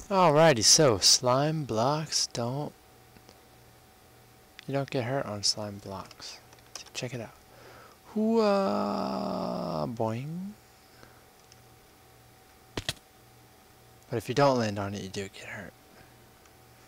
Alrighty, so slime blocks you don't get hurt on slime blocks. Check it out. Hooah, boing. But if you don't land on it, you do get hurt.